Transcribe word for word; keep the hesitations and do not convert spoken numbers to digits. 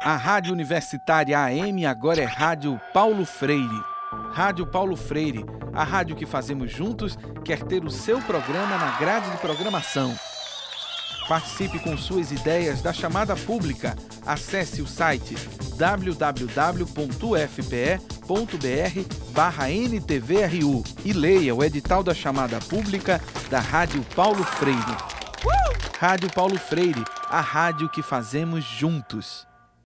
A Rádio Universitária A M agora é Rádio Paulo Freire. Rádio Paulo Freire, a rádio que fazemos juntos, quer ter o seu programa na grade de programação. Participe com suas ideias da chamada pública. Acesse o site w w w ponto u f p e ponto b r barra n t v r u e leia o edital da chamada pública da Rádio Paulo Freire. Uh! Rádio Paulo Freire, a rádio que fazemos juntos.